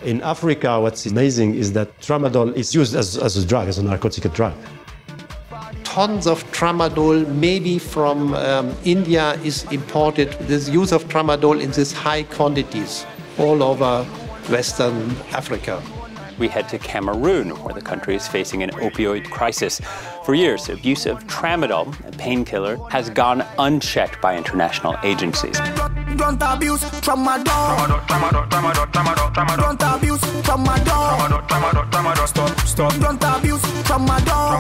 In Africa, what's amazing is that tramadol is used as a drug, as a narcotic drug. Tons of tramadol, maybe from India, is imported. This use of tramadol in these high quantities all over Western Africa. We head to Cameroon, where the country is facing an opioid crisis. For years, abuse of tramadol, a painkiller, has gone unchecked by international agencies. Don't abuse tramadol. Don't abuse tramadol. Stop. Don't abuse tramadol.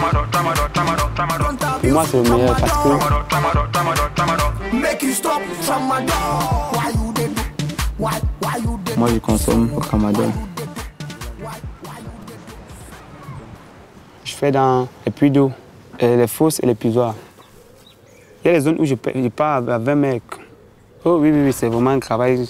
Pour moi, c'est le meilleur parce que Make you stop tramadol. Why you did? Why you did? moi, je consomme le tramadol. Je fais dans les puits d'eau, les fosses et les puisoirs. Il y a des zones où je pars à 20 mecs. Oh oui, c'est vraiment un travail.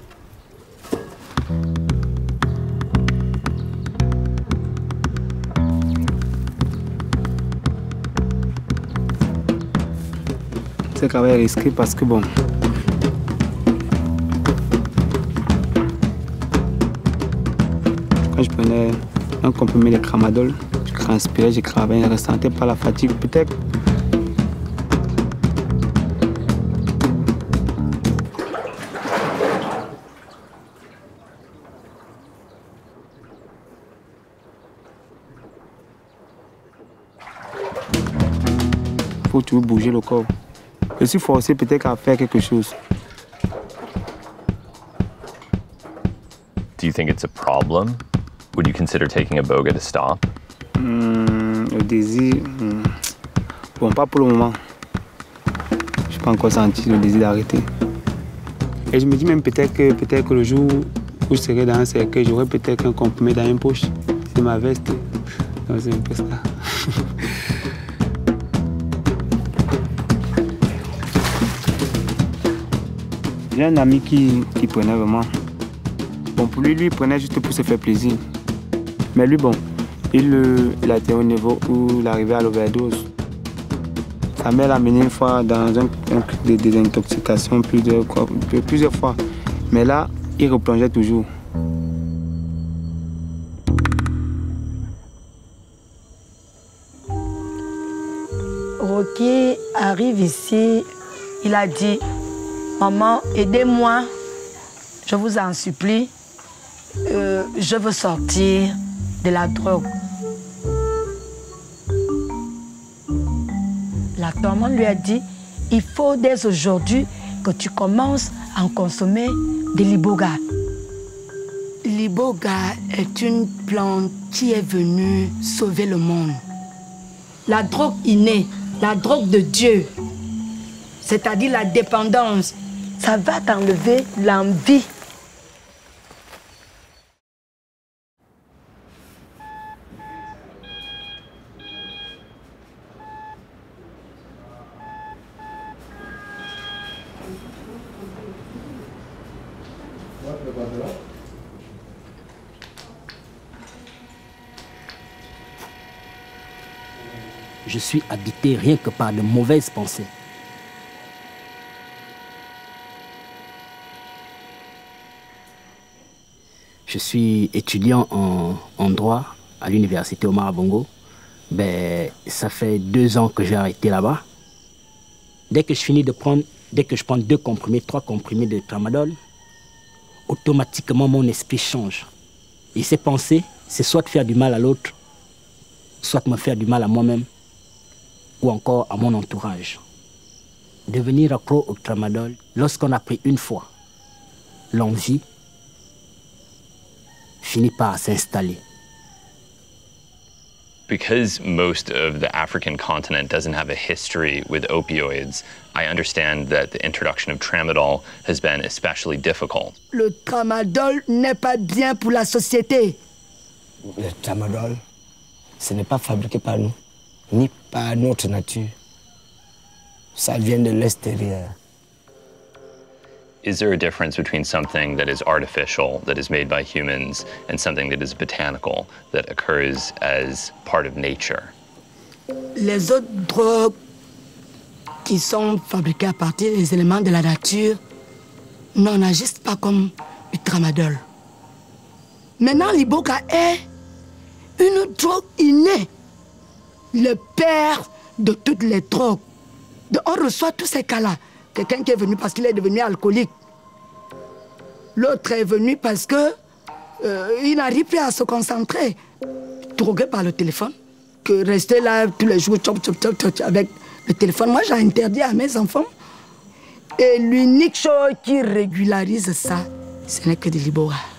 Ce travail est risqué parce que bon. Quand je prenais un comprimé de tramadol, je transpirais, je travaillais, je ne ressentais pas la fatigue peut-être. Il faut toujours bouger le corps. Je suis forcé peut-être à faire quelque chose. Do you think it's a problem? Would you consider taking Iboga to stop? Le désir, bon, pas pour le moment. Je n'ai pas encore senti le désir d'arrêter. Et je me dis même peut-être que le jour où je serai dans un cercueil, j'aurai peut-être un comprimé dans une poche. C'est ma veste. Donc c'est un peu ça. J'ai un ami qui prenait vraiment. Bon, pour lui, il prenait juste pour se faire plaisir. Mais lui, bon, il a été au niveau où il arrivait à l'overdose. Sa mère l'a amené une fois dans un truc de désintoxication plusieurs fois. Mais là, il replongeait toujours. Rocky arrive ici, il a dit « Maman, aidez-moi, je vous en supplie, je veux sortir de la drogue. » La maman lui a dit « Il faut dès aujourd'hui que tu commences à en consommer de l'iboga. » L'iboga est une plante qui est venue sauver le monde. La drogue innée, la drogue de Dieu, c'est-à-dire la dépendance, ça va t'enlever l'envie. Je suis habité rien que par de mauvaises pensées. Je suis étudiant en droit à l'université Omar Bongo. Ben, ça fait 2 ans que j'ai arrêté là-bas. Dès que je prends 2 comprimés, 3 comprimés de tramadol, automatiquement mon esprit change. Et ces pensées, c'est soit de faire du mal à l'autre, soit me faire du mal à moi-même, ou encore à mon entourage. Devenir accro au tramadol, lorsqu'on a pris une fois, l'envie finit par s'installer. Because most of the African continent doesn't have a history with opioids, I understand that the introduction of tramadol has been especially difficult. Le tramadol n'est pas bien pour la société. Le tramadol, ce n'est pas fabriqué par nous, ni par notre nature. Ça vient de l'extérieur. Is there a difference between something that is artificial, that is made by humans, and something that is botanical, that occurs as part of nature? Les autres drogues qui sont fabriquées à partir des éléments de la nature n'agissent pas comme le tramadol. Maintenant, l'iboga est une drogue innée. Le père de toutes les drogues. Donc, on reçoit tous ces cas-là. Quelqu'un qui est venu parce qu'il est devenu alcoolique. L'autre est venu parce que il n'arrive plus à se concentrer. Drogué par le téléphone. Que rester là tous les jours avec le téléphone. Moi, j'ai interdit à mes enfants. Et l'unique chose qui régularise ça, ce n'est que de l'iboga.